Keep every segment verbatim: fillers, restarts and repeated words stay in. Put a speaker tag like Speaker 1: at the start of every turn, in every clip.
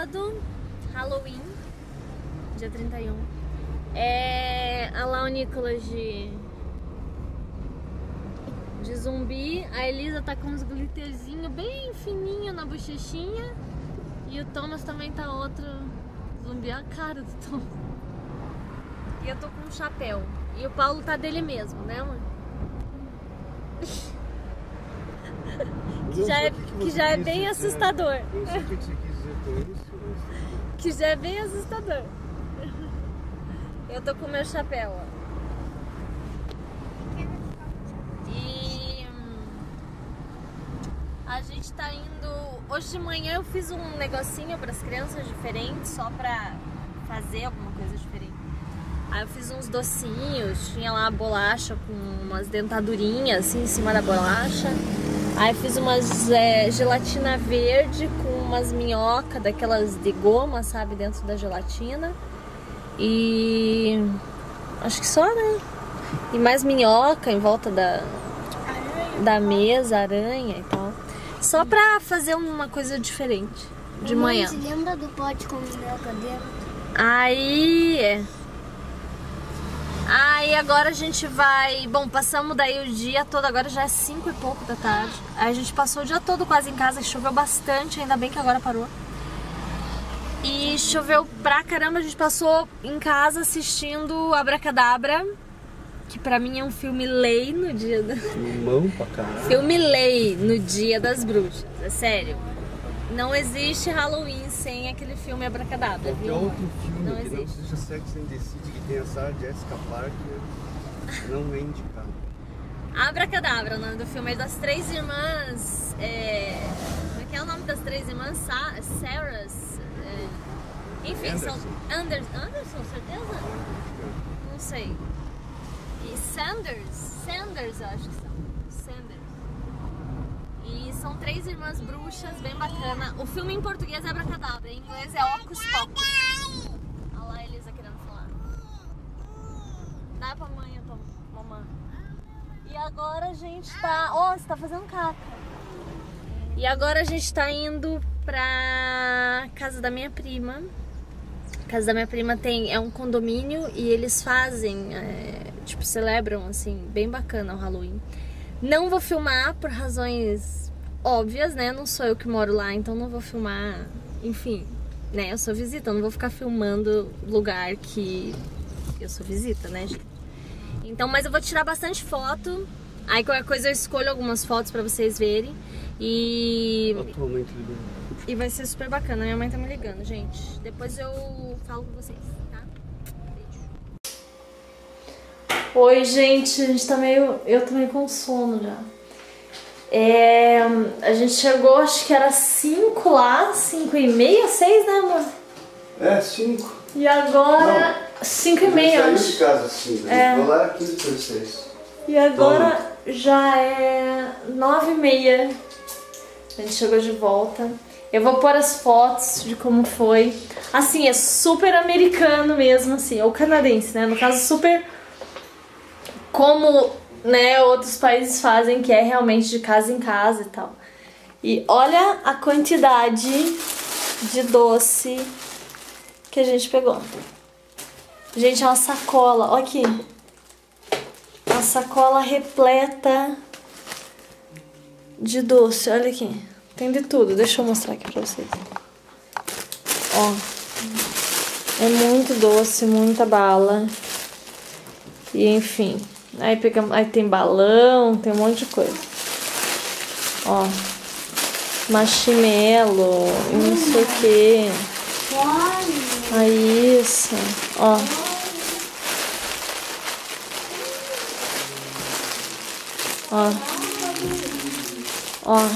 Speaker 1: sábado, Halloween, dia trinta e um. É... Olha lá o Nicolas de... de zumbi. A Elisa tá com uns glitterzinhos bem fininho na bochechinha. E o Thomas também tá outro zumbi. A cara do Thomas. E eu tô com um chapéu. E o Paulo tá dele mesmo, né, amor? Que já é, que já é bem assustador.
Speaker 2: Eu sei o que você quis dizer com isso.
Speaker 1: Que já é bem assustador. Eu tô com o meu chapéu, ó. E hum, a gente tá indo... Hoje de manhã eu fiz um negocinho pras crianças diferente, só pra fazer alguma coisa diferente. Aí eu fiz uns docinhos, tinha lá a bolacha com umas dentadurinhas assim em cima da bolacha. Aí fiz umas é, gelatina verde com umas minhocas daquelas de goma, sabe, dentro da gelatina. E acho que só, né? E mais minhoca em volta da, da mesa, aranha e tal. Só pra fazer uma coisa diferente de manhã.
Speaker 3: Você lembra do pote com minhoca dentro?
Speaker 1: Aí é. Aí agora a gente vai... Bom, passamos daí o dia todo, agora já é cinco e pouco da tarde. Aí a gente passou o dia todo quase em casa, choveu bastante, ainda bem que agora parou. E choveu pra caramba, a gente passou em casa assistindo Abracadabra, que pra mim é um filme lei no dia do...
Speaker 2: Filmão pra caralho.
Speaker 1: Filme lei no dia das bruxas, é sério. Não existe Halloween sem aquele filme Abracadabra,
Speaker 2: Qualquer
Speaker 1: viu?
Speaker 2: outro filme
Speaker 1: Não
Speaker 2: que não
Speaker 1: existe.
Speaker 2: seja Sex and the City, que tem a Sarah Jessica Parker, não é indicado.
Speaker 1: Abracadabra, o nome do filme é das três irmãs. É... Como é que é o nome das três irmãs? Sa Sarahs. É... Enfim,
Speaker 2: Anderson.
Speaker 1: são. Anderson, Anderson, certeza? Não sei. E Sanders. Sanders, eu acho que são. Sanders. E são três irmãs bruxas, bem bacana. O filme em português é Abracadabra, em inglês é Hocus Pocus. Olha lá a Elisa querendo falar. Dá pra mãe, eu tô... mamãe. E agora a gente tá... Ó, oh, você tá fazendo caca. E agora a gente tá indo pra casa da minha prima. A casa da minha prima tem... é um condomínio e eles fazem... É, tipo, celebram, assim, bem bacana o Halloween. Não vou filmar por razões óbvias, né? Não sou eu que moro lá, então não vou filmar... Enfim, né? Eu sou visita, não vou ficar filmando lugar que... Eu sou visita, né, gente? Então, mas eu vou tirar bastante foto. Aí qualquer coisa eu escolho algumas fotos pra vocês verem. E...
Speaker 2: Atualmente ligado.
Speaker 1: E vai ser super bacana. Minha mãe tá me ligando, gente. Depois eu falo com vocês, tá? Beijo. Oi, gente. A gente tá meio... Eu tô meio com sono já. É... A gente chegou, acho que era cinco lá. cinco e meia, seis, né, amor?
Speaker 2: É, cinco.
Speaker 1: E agora... cinco e meia,
Speaker 2: eu
Speaker 1: acho.
Speaker 2: de casa assim, né?
Speaker 1: É.
Speaker 2: Vou lá quinze para seis.
Speaker 1: E agora já é nove e meia. A gente chegou de volta. Eu vou pôr as fotos de como foi. Assim, é super americano mesmo, assim, ou canadense, né? No caso, super como, né, outros países fazem, que é realmente de casa em casa e tal. E olha a quantidade de doce que a gente pegou. Gente, é uma sacola, olha aqui. Uma sacola repleta de doce, olha aqui. Tem de tudo, deixa eu mostrar aqui pra vocês. Ó, é muito doce, muita bala. E enfim, aí, pega, aí tem balão, tem um monte de coisa. Ó, marshmallow e não sei o que. Aí isso, ó. Ó. Ó.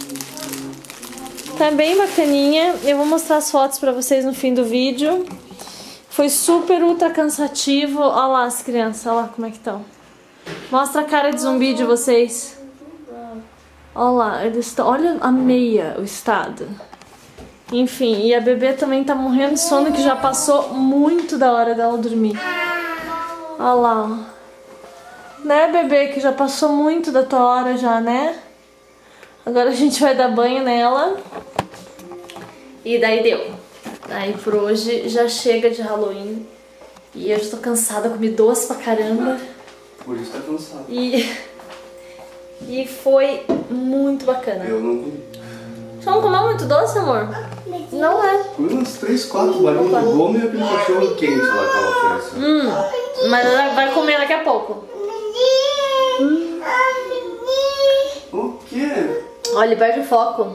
Speaker 1: Tá bem bacaninha. Eu vou mostrar as fotos pra vocês no fim do vídeo. Foi super ultra cansativo. Olha lá as crianças, olha lá como é que estão. Mostra a cara de zumbi de vocês. Olha lá, eles estão... Olha a meia, o estado. Enfim, e a bebê também tá morrendo de sono, que já passou muito da hora dela dormir. Olha lá, ó. Né, bebê, que já passou muito da tua hora já, né? Agora a gente vai dar banho nela. E daí deu. Aí por hoje já chega de Halloween. E eu já tô cansada, comi doce pra caramba.
Speaker 2: Por isso tá cansado.
Speaker 1: E, e foi muito bacana.
Speaker 2: Eu não comi.
Speaker 1: Você não comeu muito doce, amor? Não é.
Speaker 2: Comi uns três, quatro balinhas de goma e aquele cachorro quente lá que ela ofereceu.
Speaker 1: Hum, mas ela vai comer daqui a pouco. Hum.
Speaker 2: O quê?
Speaker 1: Olha, ele perde o foco.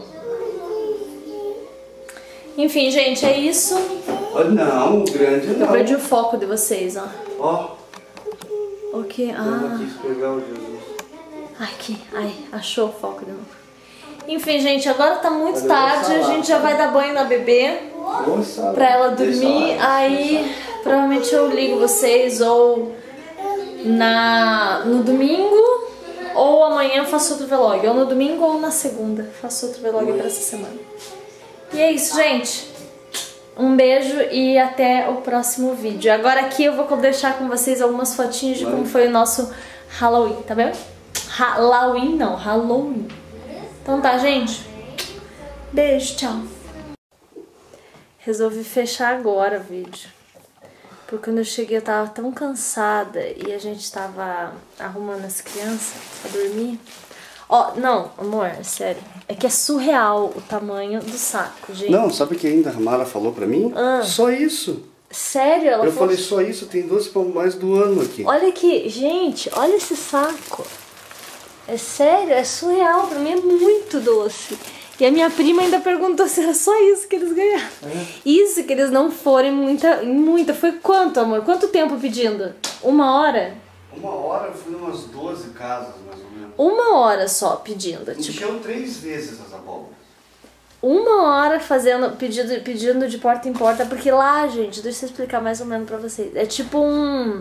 Speaker 1: Enfim, gente, é isso.
Speaker 2: Oh, não, o grande não.
Speaker 1: Eu perdi o foco de vocês, ó.
Speaker 2: Ó.
Speaker 1: O que?
Speaker 2: Eu
Speaker 1: Ah.
Speaker 2: não quis pegar o Jesus.
Speaker 1: Ai, que... Ai, achou o foco de novo. Enfim, gente, agora tá muito
Speaker 2: Cadê
Speaker 1: tarde.
Speaker 2: a
Speaker 1: A gente já vai dar banho na bebê.
Speaker 2: Nossa,
Speaker 1: Pra ela dormir. Aí, provavelmente eu ligo vocês ou na, no domingo ou amanhã faço outro vlog. Ou no domingo ou na segunda. Faço outro vlog pra essa semana. E é isso, gente. Um beijo e até o próximo vídeo. Agora aqui eu vou deixar com vocês algumas fotinhas de como foi o nosso Halloween, tá bem? Halloween não, Halloween. Então tá, gente. Beijo, tchau. Resolvi fechar agora o vídeo. Porque quando eu cheguei eu tava tão cansada e a gente tava arrumando as crianças pra dormir. Ó, oh, não, amor, sério. É que é surreal o tamanho do saco, gente.
Speaker 2: Não, sabe o que ainda a Mara falou pra mim?
Speaker 1: Ah.
Speaker 2: Só isso.
Speaker 1: Sério? Ela
Speaker 2: Eu
Speaker 1: falou...
Speaker 2: falei só isso, tem doce pra mais do ano aqui.
Speaker 1: Olha aqui, gente, olha esse saco. É sério, é surreal, pra mim é muito doce. E a minha prima ainda perguntou se era só isso que eles ganharam. É. Isso que eles não foram em muita, em muita. Foi quanto, amor? Quanto tempo pedindo? Uma hora?
Speaker 2: Uma hora eu fui em umas doze casas, mais ou menos.
Speaker 1: Uma hora só pedindo.
Speaker 2: Encheu
Speaker 1: tipo,
Speaker 2: três vezes as abóboras.
Speaker 1: Uma hora fazendo, pedido, pedindo de porta em porta. Porque lá, gente, deixa eu explicar mais ou menos pra vocês. É tipo um...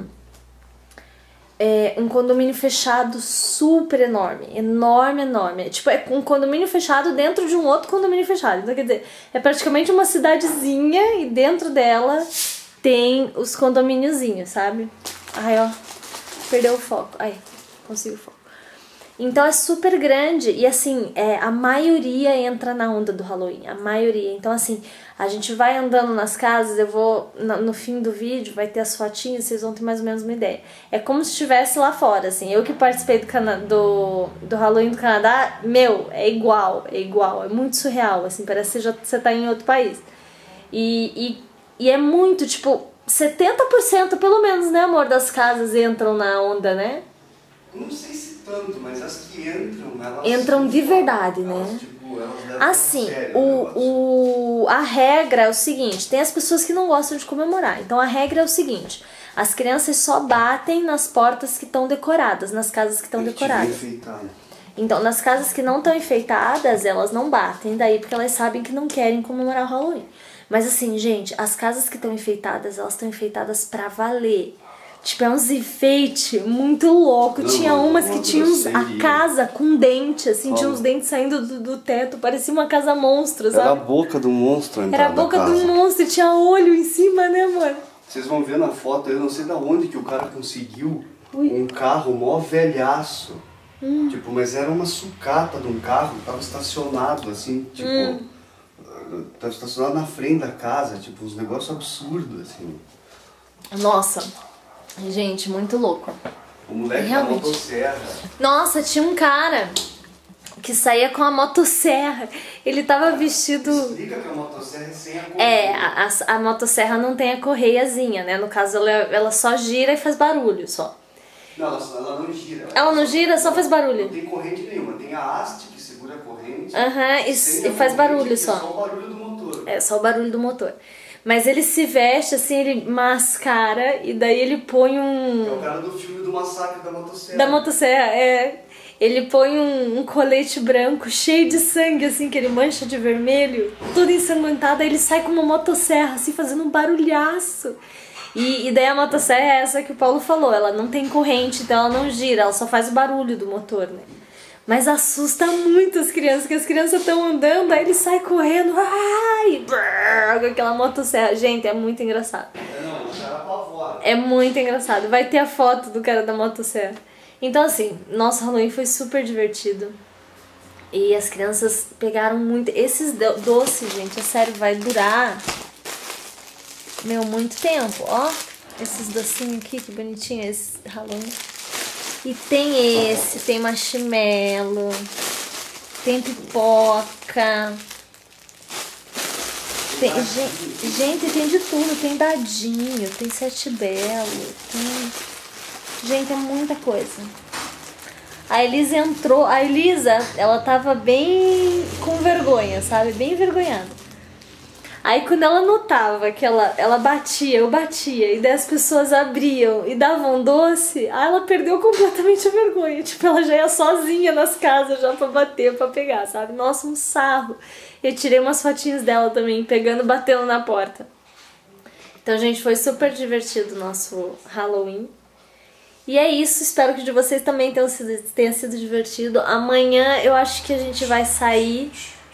Speaker 1: É um condomínio fechado super enorme, enorme, enorme. É, tipo, é um condomínio fechado dentro de um outro condomínio fechado. Então, quer dizer, é praticamente uma cidadezinha e dentro dela tem os condomíniozinhos, sabe? Ai, ó, perdeu o foco. Ai, consigo o foco. Então é super grande e assim, é, a maioria entra na onda do Halloween, a maioria. Então assim, a gente vai andando nas casas, eu vou, no fim do vídeo vai ter as fotinhas, vocês vão ter mais ou menos uma ideia. É como se estivesse lá fora, assim, eu que participei do, Cana do, do Halloween do Canadá, meu, é igual, é igual, é muito surreal, assim, parece que você, já, você tá em outro país. E, e, e é muito, tipo, setenta por cento pelo menos, né amor, das casas entram na onda, né?
Speaker 2: Não sei se tanto, mas as que entram, elas...
Speaker 1: Entram de verdade,
Speaker 2: elas,
Speaker 1: né?
Speaker 2: Tipo, elas
Speaker 1: assim,
Speaker 2: sério,
Speaker 1: o, o, a regra é o seguinte, tem as pessoas que não gostam de comemorar. Então a regra é o seguinte, as crianças só batem nas portas que estão decoradas, nas casas que estão decoradas. Então nas casas que não estão enfeitadas, elas não batem daí porque elas sabem que não querem comemorar o Halloween. Mas assim, gente, as casas que estão enfeitadas, elas estão enfeitadas pra valer. Tipo, é uns enfeites muito louco. Não, tinha umas que tinham uns, a casa com dente, assim, oh. tinha uns dentes saindo do, do teto, parecia uma casa monstro, sabe?
Speaker 2: Era a boca do monstro a
Speaker 1: Era a boca do monstro e tinha olho em cima, né, amor?
Speaker 2: Vocês vão ver na foto, eu não sei da onde que o cara conseguiu
Speaker 1: Ui.
Speaker 2: um carro mó velhaço.
Speaker 1: Hum.
Speaker 2: Tipo, mas era uma sucata de um carro, tava estacionado, assim, tipo... Hum. Tava estacionado na frente da casa, tipo, uns negócios absurdos, assim.
Speaker 1: Nossa... Gente, muito louco.
Speaker 2: O moleque da motosserra.
Speaker 1: Nossa, tinha um cara que saía com a motosserra. Ele tava vestido...
Speaker 2: Explica que a motosserra é sem a correia.
Speaker 1: É, a, a, a motosserra não tem a correiazinha, né? No caso, ela, ela só gira e faz barulho, só.
Speaker 2: Não, ela, ela não gira. Ela,
Speaker 1: ela não gira, só faz barulho.
Speaker 2: Não tem corrente nenhuma. Tem a haste que segura a corrente.
Speaker 1: Aham, uhum, e, e faz barulho só.
Speaker 2: É só o barulho do motor.
Speaker 1: É, só o barulho do motor. Mas ele se veste assim, ele mascara e daí ele põe um...
Speaker 2: É o cara do filme do massacre da motosserra.
Speaker 1: Da motosserra, é. Ele põe um, um colete branco cheio de sangue, assim, que ele mancha de vermelho, tudo ensanguentado, aí ele sai com uma motosserra, assim, fazendo um barulhaço. E, e daí a motosserra é essa que o Paulo falou, ela não tem corrente, então ela não gira, ela só faz o barulho do motor, né? Mas assusta muito as crianças, porque as crianças estão andando, aí ele sai correndo, ai, brrr, com aquela motosserra. Gente, é muito engraçado.
Speaker 2: Não, o cara apavora.
Speaker 1: É muito engraçado. Vai ter a foto do cara da motosserra. Então, assim, nosso Halloween foi super divertido. E as crianças pegaram muito... Esses doces, gente, é sério, vai durar meu, muito tempo. Ó, esses docinhos aqui, que bonitinho, esse Halloween. E tem esse, tem marshmallow, tem pipoca. Tem, gente, gente, tem de tudo. Tem dadinho, tem sete belo, tem... Gente, é muita coisa. A Elisa entrou... A Elisa, ela tava bem com vergonha, sabe? Bem envergonhada. Aí quando ela notava que ela, ela batia, eu batia, e daí as pessoas abriam e davam doce, aí ela perdeu completamente a vergonha. Tipo, ela já ia sozinha nas casas já pra bater, pra pegar, sabe? Nossa, um sarro. Eu tirei umas fotinhas dela também, pegando, batendo na porta. Então, gente, foi super divertido o nosso Halloween. E é isso, espero que de vocês também tenha sido, tenha sido divertido. Amanhã eu acho que a gente vai sair...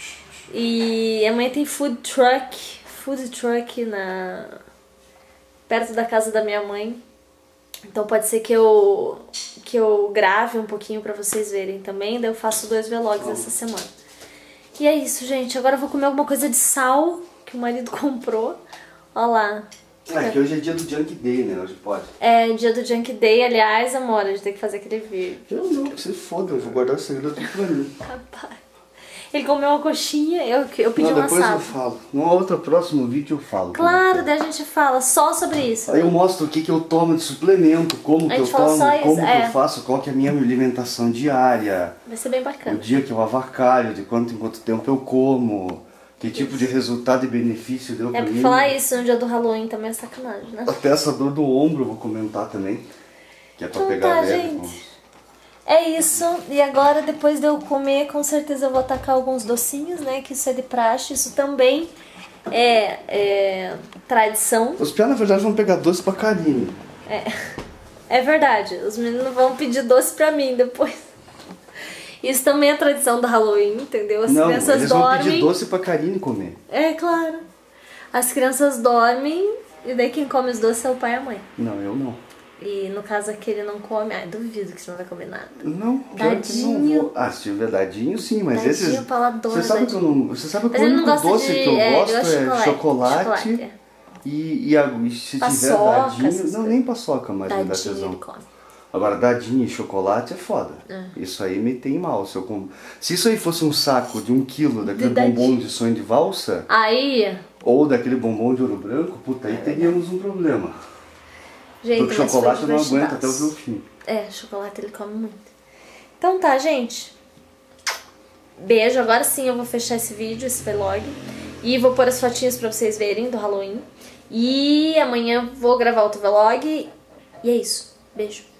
Speaker 1: E amanhã tem food truck, food truck na... perto da casa da minha mãe. Então pode ser que eu, que eu grave um pouquinho pra vocês verem também. Daí eu faço dois vlogs essa semana. E é isso, gente. Agora eu vou comer alguma coisa de sal que o marido comprou. Olha lá.
Speaker 2: É que hoje é dia do Junk Day, né? Hoje pode.
Speaker 1: É, dia do Junk Day. Aliás, amor, a gente tem que fazer aquele vídeo.
Speaker 2: Eu não, que se foda. Eu vou guardar o segredo tudo pra mim.
Speaker 1: Rapaz. Ele comeu uma coxinha, eu, eu pedi
Speaker 2: não,
Speaker 1: um
Speaker 2: depois
Speaker 1: assado.
Speaker 2: eu falo. No outro próximo vídeo eu falo.
Speaker 1: Claro, daí a gente fala só sobre isso.
Speaker 2: Aí eu mostro o que, que eu tomo de suplemento, como que eu tomo, como que
Speaker 1: é.
Speaker 2: eu faço, qual que é a minha alimentação diária.
Speaker 1: Vai ser bem bacana.
Speaker 2: O dia que eu avacalho, de quanto em quanto tempo eu como, que tipo de resultado e benefício deu
Speaker 1: É
Speaker 2: pra
Speaker 1: pra
Speaker 2: mim.
Speaker 1: falar isso no dia do Halloween também é sacanagem, né?
Speaker 2: Até essa dor do ombro eu vou comentar também, que é pra
Speaker 1: Então
Speaker 2: pegar
Speaker 1: tá,
Speaker 2: leve.
Speaker 1: gente.
Speaker 2: Com...
Speaker 1: É isso, e agora depois de eu comer, com certeza eu vou atacar alguns docinhos, né, que isso é de praxe, isso também é, é tradição.
Speaker 2: Os piá, na verdade, vão pegar doce pra Karine.
Speaker 1: É, é verdade, os meninos vão pedir doce pra mim depois. Isso também é tradição do Halloween, entendeu? As
Speaker 2: Não,
Speaker 1: crianças
Speaker 2: eles
Speaker 1: dormem...
Speaker 2: vão pedir doce pra Karine comer.
Speaker 1: É, claro. As crianças dormem e daí quem come os doces é o pai e a mãe.
Speaker 2: Não, eu não.
Speaker 1: E no caso aqui ele não come, ai, duvido que você não vai comer nada.
Speaker 2: Não, pior que não vou. Ah, se tiver dadinho, sim, mas
Speaker 1: dadinho,
Speaker 2: esses...
Speaker 1: Paulo adora
Speaker 2: Você sabe
Speaker 1: dadinho.
Speaker 2: que eu não... Você sabe que
Speaker 1: Mas
Speaker 2: o
Speaker 1: ele não
Speaker 2: único
Speaker 1: gosta
Speaker 2: doce
Speaker 1: de-
Speaker 2: que eu
Speaker 1: é, ele
Speaker 2: gosto
Speaker 1: gosta de
Speaker 2: é
Speaker 1: chocolate.
Speaker 2: chocolate,
Speaker 1: Chocolate, é.
Speaker 2: e, e, a, e se
Speaker 1: Paçoca,
Speaker 2: tiver dadinho...
Speaker 1: essas
Speaker 2: Não,
Speaker 1: coisas.
Speaker 2: nem paçoca mais me dá
Speaker 1: Dadinho
Speaker 2: tesão.
Speaker 1: ele come.
Speaker 2: Agora, dadinho e chocolate é foda.
Speaker 1: É.
Speaker 2: Isso aí me tem mal. Se, eu com... se isso aí fosse um saco de um quilo daquele
Speaker 1: De dadinho.
Speaker 2: bombom de sonho de valsa,
Speaker 1: Aí,
Speaker 2: ou daquele bombom de ouro branco, puta, aí teríamos um problema.
Speaker 1: gente,
Speaker 2: Porque
Speaker 1: mas
Speaker 2: chocolate
Speaker 1: foi
Speaker 2: eu não aguento até o
Speaker 1: divertidaço.
Speaker 2: meu fim.
Speaker 1: É, chocolate ele come muito. Então tá, gente. Beijo. Agora sim eu vou fechar esse vídeo, esse vlog. E vou pôr as fotinhas pra vocês verem do Halloween. E amanhã vou gravar outro vlog. E é isso. Beijo.